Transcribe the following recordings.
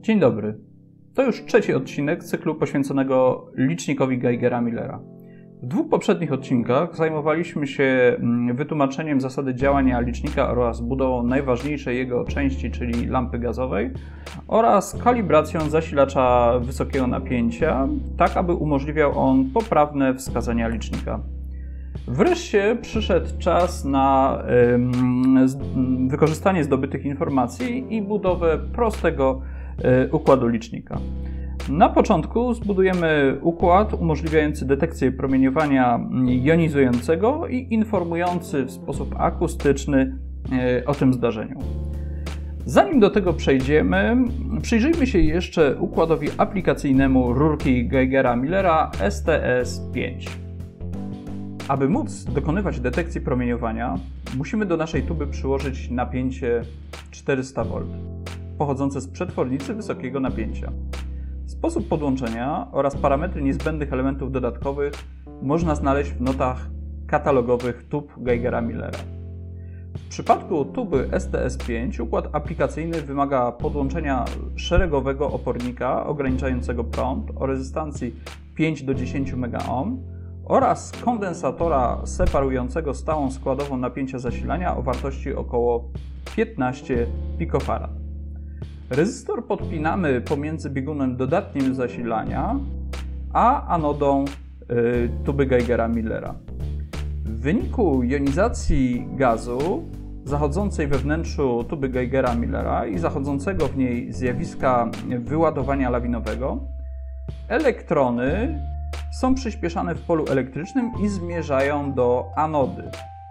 Dzień dobry. To już trzeci odcinek cyklu poświęconego licznikowi Geigera-Millera. W dwóch poprzednich odcinkach zajmowaliśmy się wytłumaczeniem zasady działania licznika oraz budową najważniejszej jego części, czyli lampy gazowej, oraz kalibracją zasilacza wysokiego napięcia, tak aby umożliwiał on poprawne wskazania licznika. Wreszcie przyszedł czas na wykorzystanie zdobytych informacji i budowę prostego układu licznika. Na początku zbudujemy układ umożliwiający detekcję promieniowania jonizującego i informujący w sposób akustyczny o tym zdarzeniu. Zanim do tego przejdziemy, przyjrzyjmy się jeszcze układowi aplikacyjnemu rurki Geigera-Millera STS-5. Aby móc dokonywać detekcji promieniowania, musimy do naszej tuby przyłożyć napięcie 400 V, pochodzące z przetwornicy wysokiego napięcia. Sposób podłączenia oraz parametry niezbędnych elementów dodatkowych można znaleźć w notach katalogowych tub Geigera-Millera. W przypadku tuby STS-5 układ aplikacyjny wymaga podłączenia szeregowego opornika ograniczającego prąd o rezystancji 5 do 10 MΩ oraz kondensatora separującego stałą składową napięcia zasilania o wartości około 15 pF. Rezystor podpinamy pomiędzy biegunem dodatnim zasilania a anodą tuby Geigera-Millera. W wyniku jonizacji gazu zachodzącej we wnętrzu tuby Geigera-Millera i zachodzącego w niej zjawiska wyładowania lawinowego, elektrony są przyspieszane w polu elektrycznym i zmierzają do anody.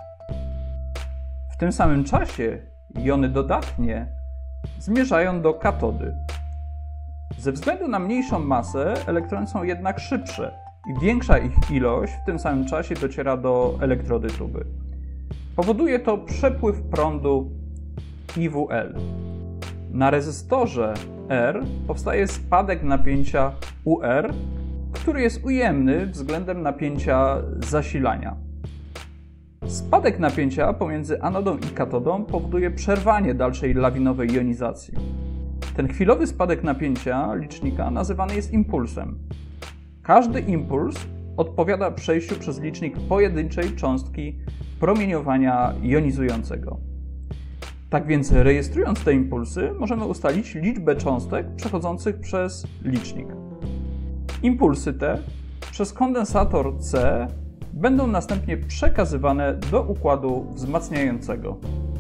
W tym samym czasie jony dodatnie zmierzają do katody. Ze względu na mniejszą masę elektrony są jednak szybsze i większa ich ilość w tym samym czasie dociera do elektrody tuby. Powoduje to przepływ prądu IWL. Na rezystorze R powstaje spadek napięcia UR, który jest ujemny względem napięcia zasilania. Spadek napięcia pomiędzy anodą i katodą powoduje przerwanie dalszej lawinowej jonizacji. Ten chwilowy spadek napięcia licznika nazywany jest impulsem. Każdy impuls odpowiada przejściu przez licznik pojedynczej cząstki promieniowania jonizującego. Tak więc rejestrując te impulsy możemy ustalić liczbę cząstek przechodzących przez licznik. Impulsy te przez kondensator C będą następnie przekazywane do układu wzmacniającego.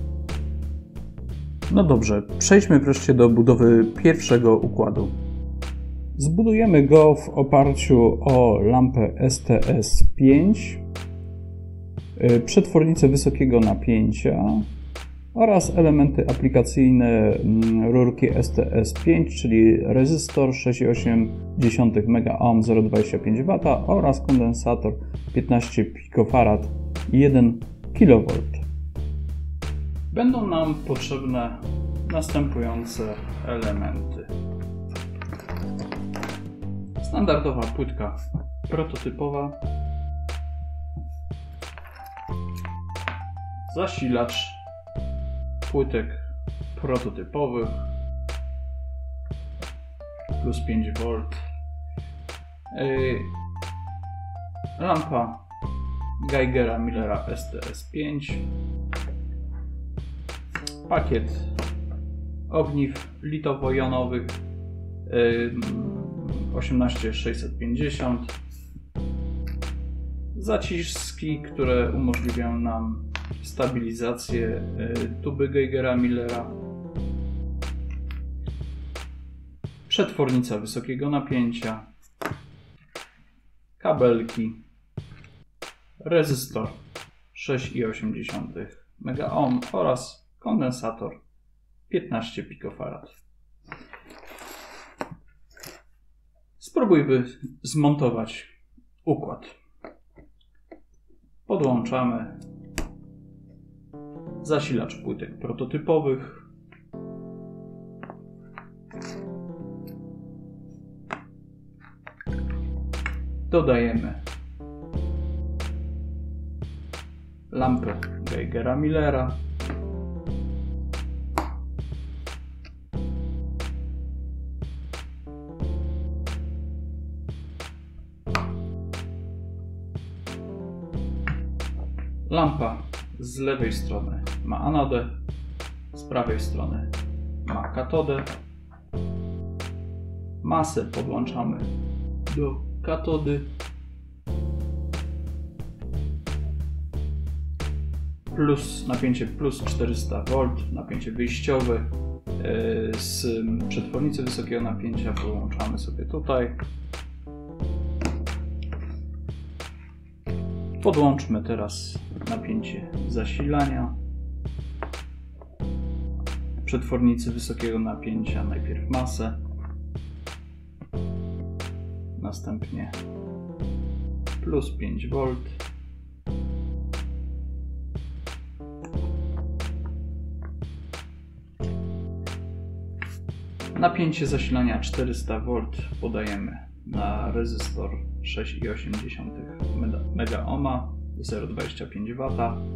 No dobrze, przejdźmy wreszcie do budowy pierwszego układu. Zbudujemy go w oparciu o lampę STS-5, przetwornicę wysokiego napięcia oraz elementy aplikacyjne rurki STS-5, czyli rezystor 6,8 MΩ 0,25 W oraz kondensator 15 pF i 1 kV. Będą nam potrzebne następujące elementy. Standardowa płytka prototypowa, zasilacz płytek prototypowych plus 5 V, lampa Geigera-Millera STS-5, pakiet ogniw litowo-jonowych 18650, zaciski, które umożliwiają nam stabilizację tuby Geigera-Millera, przetwornica wysokiego napięcia, kabelki, rezystor 6,8 MΩ oraz kondensator 15 pF. Spróbujmy zmontować układ. Podłączamy zasilacz płytek prototypowych, dodajemy lampę Geigera-Millera, Lampa z lewej strony ma anodę, z prawej strony ma katodę. Masę podłączamy do katody. Napięcie plus 400 V, napięcie wyjściowe z przetwornicy wysokiego napięcia podłączamy sobie tutaj. Podłączmy teraz napięcie zasilania przetwornicy wysokiego napięcia, najpierw masę, następnie plus 5 V. Napięcie zasilania 400 V podajemy na rezystor 6,8 MΩ, 0,25 W.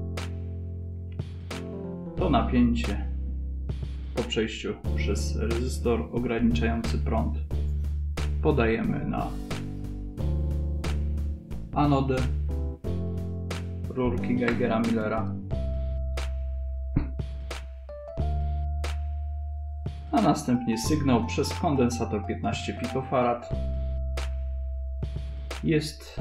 To napięcie po przejściu przez rezystor ograniczający prąd podajemy na anodę rurki Geigera-Millera, a następnie sygnał przez kondensator 15 pF jest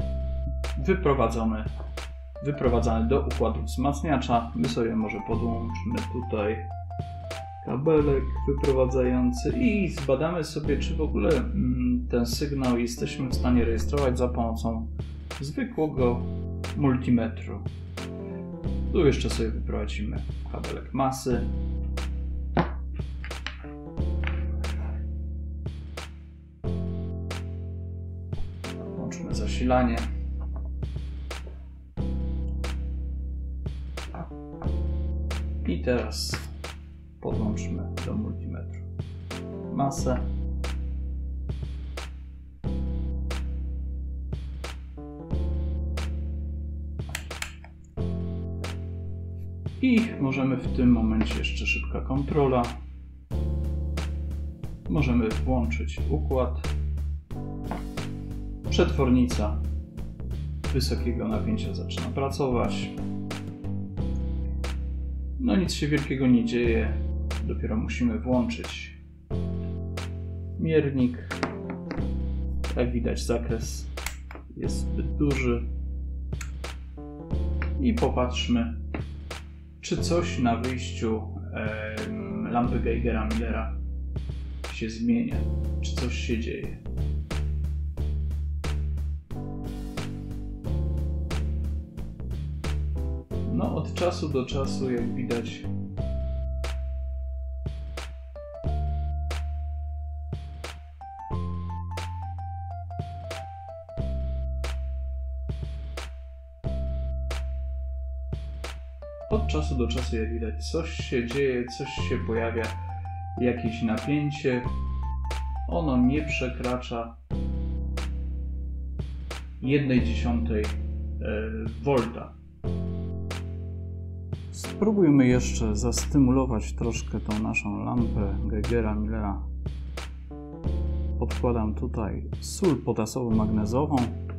wyprowadzany do układu wzmacniacza. My sobie może podłączymy tutaj kabelek wyprowadzający i zbadamy sobie, czy w ogóle ten sygnał jesteśmy w stanie rejestrować za pomocą zwykłego multimetru. Tu jeszcze sobie wyprowadzimy kabelek masy. Włączmy zasilanie. I teraz podłączmy do multimetru masę. I możemy w tym momencie jeszcze szybka kontrola. Możemy włączyć układ. Przetwornica wysokiego napięcia zaczyna pracować. No nic się wielkiego nie dzieje. Dopiero musimy włączyć miernik. Jak widać, zakres jest zbyt duży. I popatrzmy, czy coś na wyjściu lampy Geigera-Millera się zmienia, czy coś się dzieje. No, od czasu do czasu, jak widać, jak widać, coś się dzieje, coś się pojawia, jakieś napięcie. Ono nie przekracza 1/10 V. Spróbujmy jeszcze zastymulować troszkę tą naszą lampę Geigera-Millera. Podkładam tutaj sól potasowo-magnezową,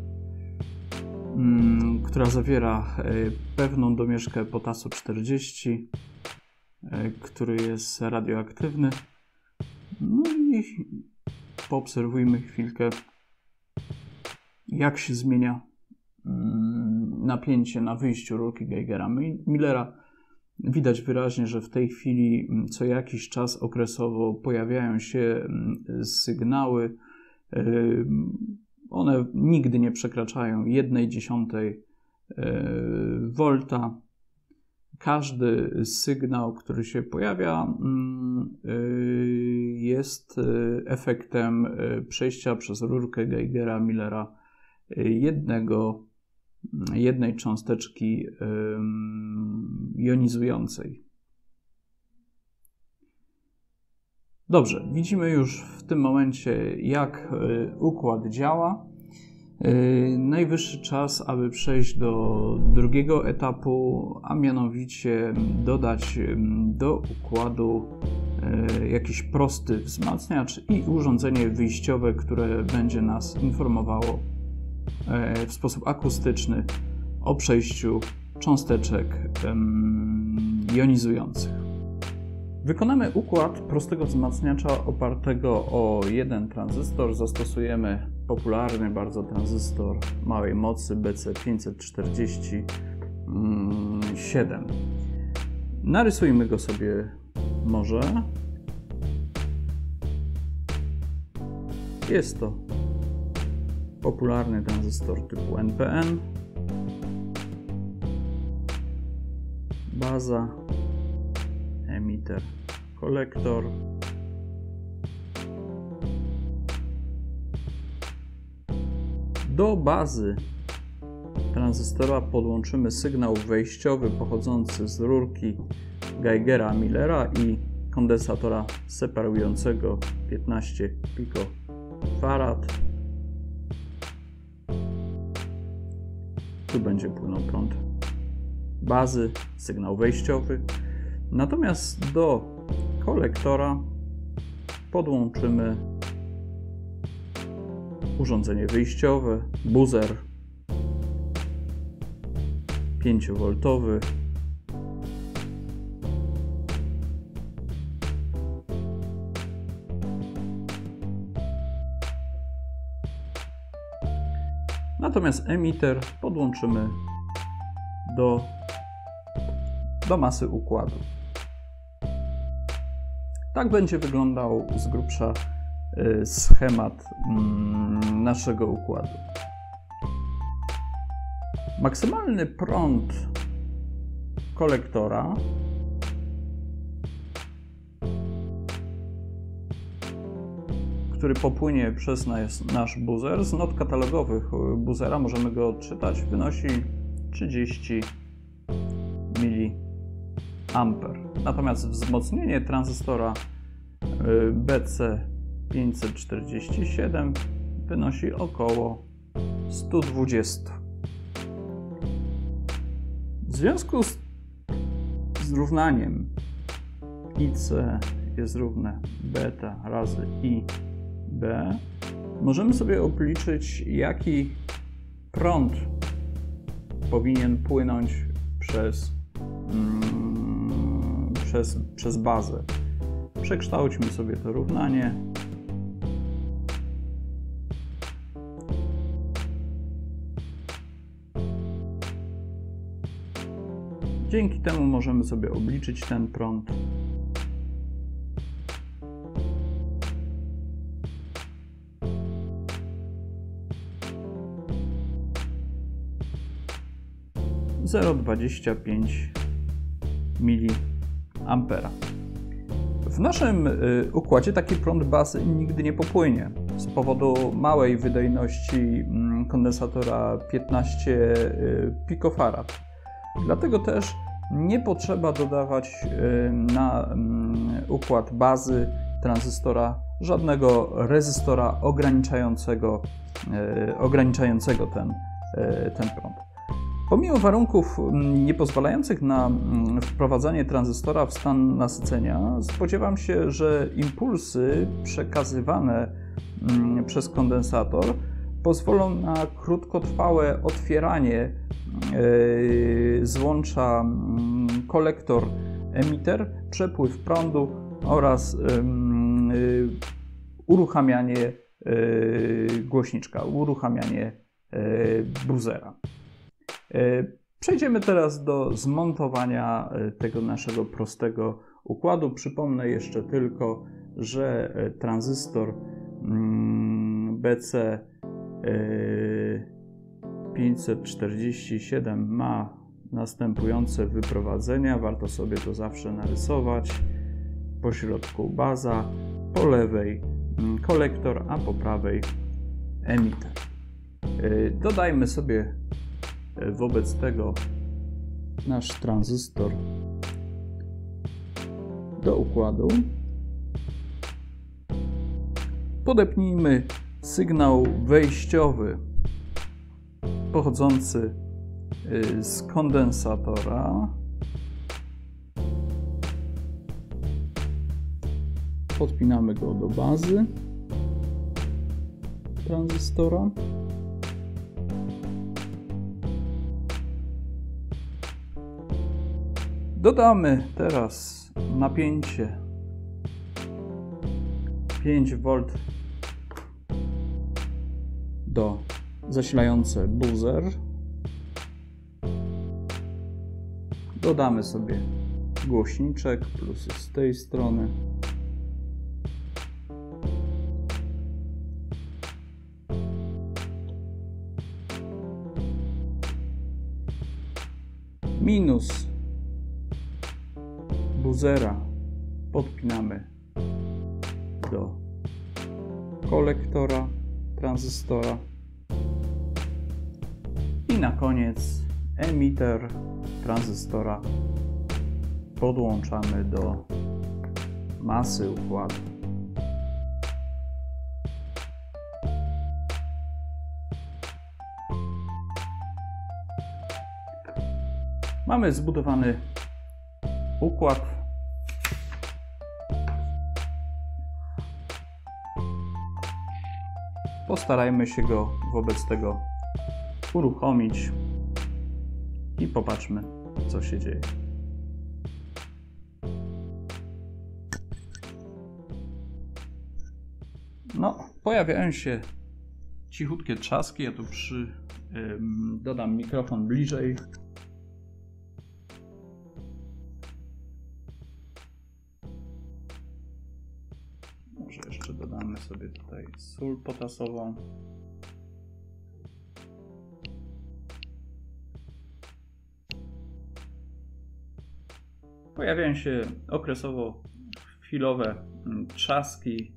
która zawiera pewną domieszkę potasu 40, który jest radioaktywny. No i poobserwujmy chwilkę, jak się zmienia napięcie na wyjściu rurki Geigera-Millera. Widać wyraźnie, że w tej chwili co jakiś czas okresowo pojawiają się sygnały. One nigdy nie przekraczają 1/10 V. Każdy sygnał, który się pojawia, jest efektem przejścia przez rurkę Geigera-Millera jednej cząsteczki jonizującej. Dobrze, widzimy już w tym momencie, jak układ działa. Najwyższy czas, aby przejść do drugiego etapu, a mianowicie dodać do układu jakiś prosty wzmacniacz i urządzenie wyjściowe, które będzie nas informowało w sposób akustyczny o przejściu cząsteczek jonizujących. Wykonamy układ prostego wzmacniacza opartego o jeden tranzystor. Zastosujemy popularny bardzo tranzystor małej mocy BC547. Narysujmy go sobie może. Jest to popularny tranzystor typu NPN. Baza, emitter, kolektor. Do bazy tranzystora podłączymy sygnał wejściowy pochodzący z rurki Geigera-Millera i kondensatora separującego 15 pikofarad. Tu będzie płynął prąd bazy, sygnał wejściowy. Natomiast do kolektora podłączymy urządzenie wyjściowe, buzzer 5V. Natomiast emitter podłączymy do masy układu. Tak będzie wyglądał z grubsza schemat naszego układu. Maksymalny prąd kolektora który popłynie przez nasz buzzer, z not katalogowych buzzera możemy go odczytać, wynosi 30 mA. Natomiast wzmocnienie tranzystora BC547 wynosi około 120. W związku z równaniem IC jest równe beta razy IB, możemy sobie obliczyć, jaki prąd powinien płynąć przez bazę. Przekształćmy sobie to równanie. Dzięki temu możemy sobie obliczyć ten prąd. (0,25 mA). W naszym układzie taki prąd bazy nigdy nie popłynie z powodu małej wydajności kondensatora 15 pikofarad. Dlatego też nie potrzeba dodawać na układ bazy tranzystora żadnego rezystora ograniczającego ten prąd. Pomimo warunków niepozwalających na wprowadzanie tranzystora w stan nasycenia, spodziewam się, że impulsy przekazywane przez kondensator pozwolą na krótkotrwałe otwieranie złącza kolektor-emitter, przepływ prądu oraz uruchamianie głośniczka, uruchamianie buzzera. Przejdziemy teraz do zmontowania tego naszego prostego układu. Przypomnę jeszcze tylko, że tranzystor BC547 ma następujące wyprowadzenia. Warto sobie to zawsze narysować. Po środku baza, po lewej kolektor, a po prawej emitter. Dodajmy sobie wobec tego nasz tranzystor do układu. Podepnijmy sygnał wejściowy pochodzący z kondensatora. Podpinamy go do bazy tranzystora. Dodamy teraz napięcie 5V do zasilające buzzer. Dodamy sobie głośniczek, plusy z tej strony. Minus buzzera podpinamy do kolektora tranzystora i na koniec emiter tranzystora podłączamy do masy układu. Mamy zbudowany układ. Postarajmy się go wobec tego uruchomić i popatrzmy, co się dzieje. No, pojawiają się cichutkie trzaski. Ja tu dodam mikrofon bliżej. Może jeszcze dodamy sobie tutaj sól potasową. Pojawiają się okresowo chwilowe trzaski,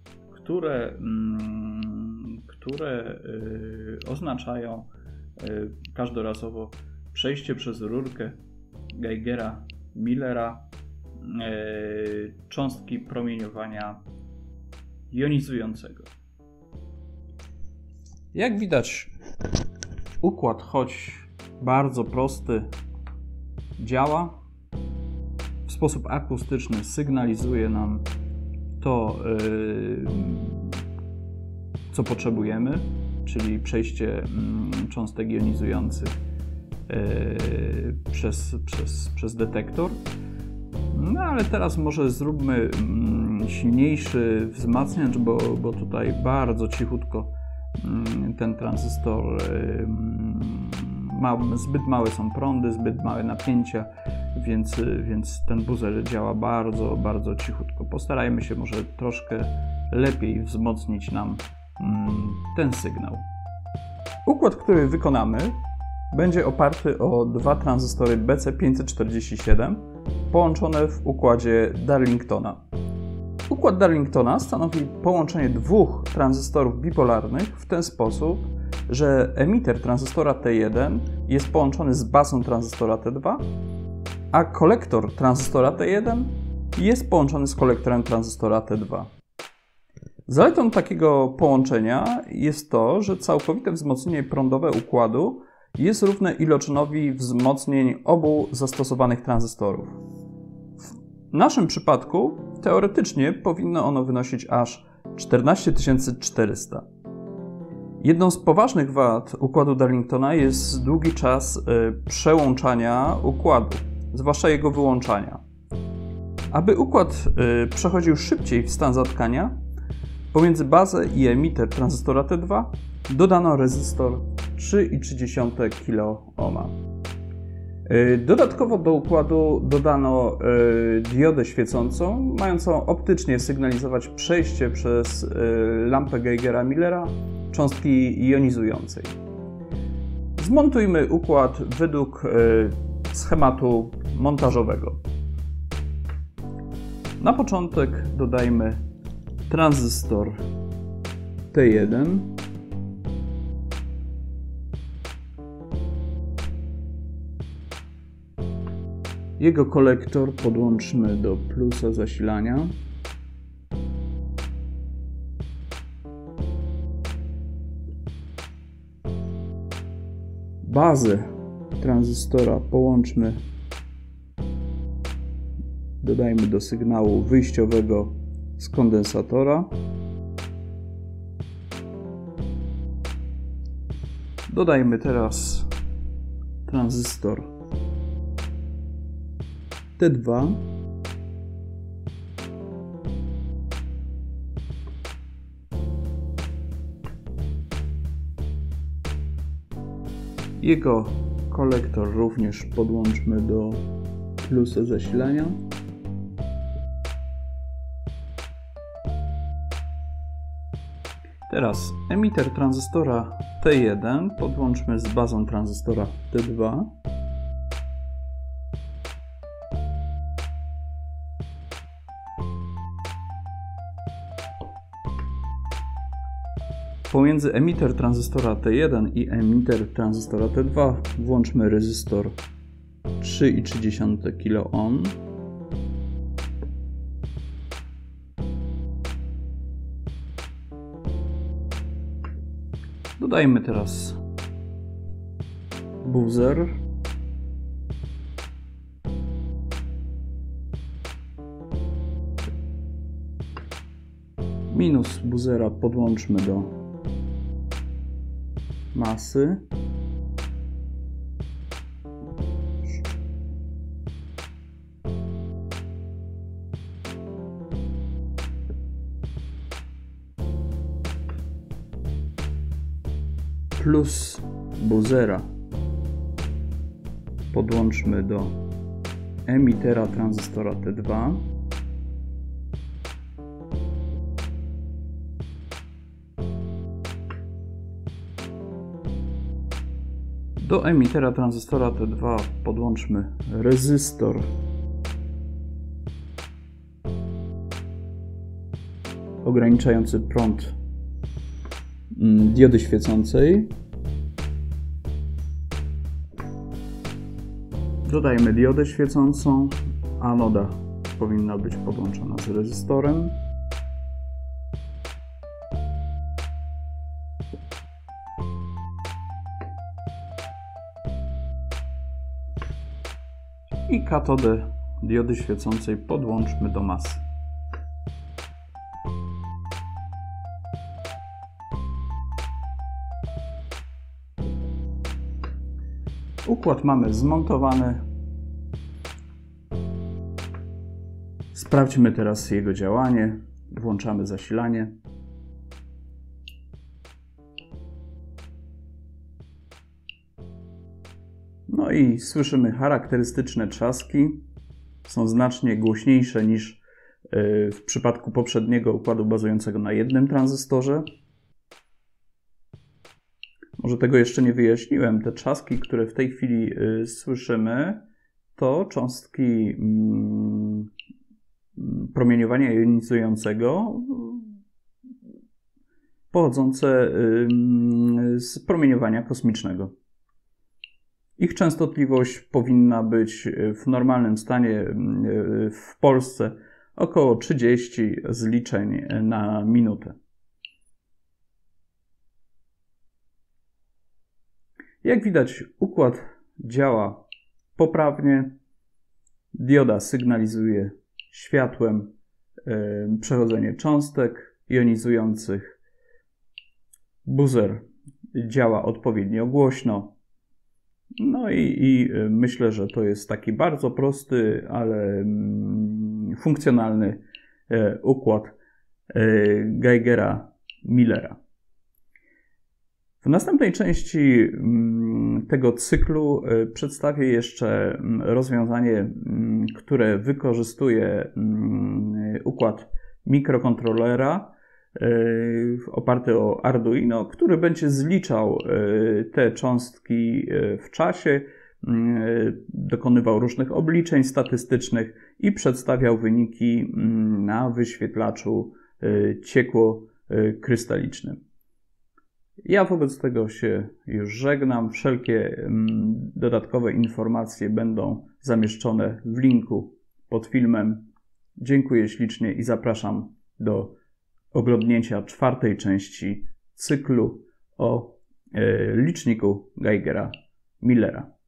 które oznaczają każdorazowo przejście przez rurkę Geigera-Millera cząstki promieniowania jonizującego. Jak widać, układ, choć bardzo prosty, działa. W sposób akustyczny sygnalizuje nam to, co potrzebujemy, czyli przejście cząstek jonizujących przez detektor. No ale teraz może zróbmy silniejszy wzmacniacz, bo tutaj bardzo cichutko ten tranzystor zbyt małe są prądy, zbyt małe napięcia, więc ten buzzer działa bardzo, bardzo cichutko. Postarajmy się może troszkę lepiej wzmocnić nam ten sygnał. Układ, który wykonamy, będzie oparty o dwa tranzystory BC547 połączone w układzie Darlingtona. Układ Darlingtona stanowi połączenie dwóch tranzystorów bipolarnych w ten sposób, że emiter tranzystora T1 jest połączony z bazą tranzystora T2, a kolektor tranzystora T1 jest połączony z kolektorem tranzystora T2. Zaletą takiego połączenia jest to, że całkowite wzmocnienie prądowe układu jest równe iloczynowi wzmocnień obu zastosowanych tranzystorów. W naszym przypadku teoretycznie powinno ono wynosić aż 14400. Jedną z poważnych wad układu Darlingtona jest długi czas przełączania układu, zwłaszcza jego wyłączania. Aby układ przechodził szybciej w stan zatkania, pomiędzy bazę i emiter tranzystora T2 dodano rezystor 3,3 kΩ. Dodatkowo do układu dodano diodę świecącą, mającą optycznie sygnalizować przejście przez lampę Geigera-Millera cząstki jonizującej. Zmontujmy układ według schematu montażowego. Na początek dodajmy tranzystor T1. Jego kolektor podłączmy do plusa zasilania. Bazę tranzystora połączmy, dodajmy do sygnału wyjściowego z kondensatora. Dodajmy teraz tranzystor T2. Jego kolektor również podłączmy do plusa zasilania. Teraz emiter tranzystora T1 podłączmy z bazą tranzystora T2. Pomiędzy emiter tranzystora T1 i emiter tranzystora T2 włączmy rezystor 3,3 kΩ. Dodajmy teraz buzzer. Minus buzzera podłączmy do masy. Plus buzzera podłączmy do emitera tranzystora T2. Do emitera tranzystora T2 podłączmy rezystor ograniczający prąd diody świecącej. Dodajmy diodę świecącą. Anoda powinna być podłączona z rezystorem. I katodę diody świecącej podłączmy do masy. Układ mamy zmontowany. Sprawdźmy teraz jego działanie. Włączamy zasilanie. No i słyszymy charakterystyczne trzaski. Są znacznie głośniejsze niż w przypadku poprzedniego układu bazującego na jednym tranzystorze. Może tego jeszcze nie wyjaśniłem. Te trzaski, które w tej chwili słyszymy, to cząstki promieniowania jonizującego pochodzące z promieniowania kosmicznego. Ich częstotliwość powinna być w normalnym stanie w Polsce około 30 zliczeń na minutę. Jak widać, układ działa poprawnie. Dioda sygnalizuje światłem przechodzenie cząstek jonizujących. Buzzer działa odpowiednio głośno. No i myślę, że to jest taki bardzo prosty, ale funkcjonalny układ Geigera-Millera. W następnej części tego cyklu przedstawię jeszcze rozwiązanie, które wykorzystuje układ mikrokontrolera oparty o Arduino, który będzie zliczał te cząstki w czasie, dokonywał różnych obliczeń statystycznych i przedstawiał wyniki na wyświetlaczu ciekłokrystalicznym. Ja wobec tego się już żegnam. Wszelkie dodatkowe informacje będą zamieszczone w linku pod filmem. Dziękuję ślicznie i zapraszam do oglądnięcia czwartej części cyklu o liczniku Geigera-Millera.